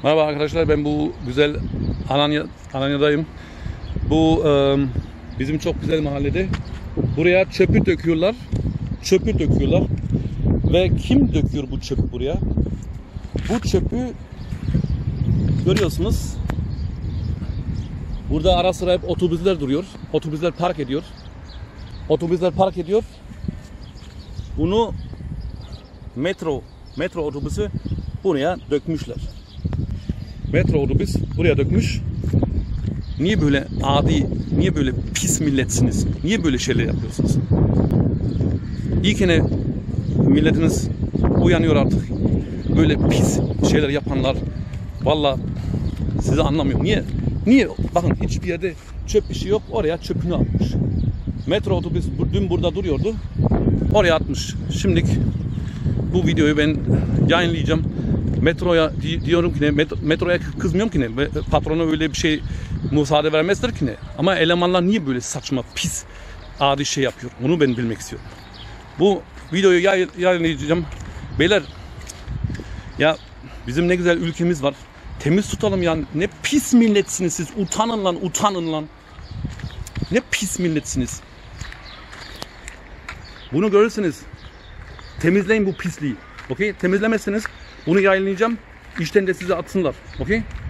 Merhaba arkadaşlar, ben bu güzel Alanya'dayım. Bu bizim çok güzel mahallede. Buraya çöpü döküyorlar. Ve kim döküyor bu çöpü buraya? Bu çöpü görüyorsunuz. Burada ara sıra hep otobüsler duruyor. Otobüsler park ediyor. Bunu metro otobüsü buraya dökmüşler. Metro otobüs buraya dökmüş. Niye böyle niye böyle pis milletsiniz? Niye böyle şeyler yapıyorsunuz? İyi ki ne milletiniz uyanıyor artık. Böyle pis şeyler yapanlar, vallahi sizi anlamıyorum. Niye? Bakın hiçbir yerde çöp bir şey yok. Oraya çöpünü atmış. Metro otobüs dün burada duruyordu. Oraya atmış. Şimdilik bu videoyu ben yayınlayacağım. Metroya diyorum ki ne, metroya kızmıyorum ki ne, patrona öyle bir şey müsaade vermezdir ki ne. Ama elemanlar niye böyle saçma, pis, adi şey yapıyor? Onu ben bilmek istiyorum. Bu videoyu yayınlayacağım. Beyler, ya bizim ne güzel ülkemiz var. Temiz tutalım ya. Ne pis milletsiniz siz. Utanın lan. Ne pis milletsiniz. Bunu görürsünüz. Temizleyin bu pisliği. Okey? Temizlemezseniz bunu yayınlayacağım. İşten de size atsınlar. Okey?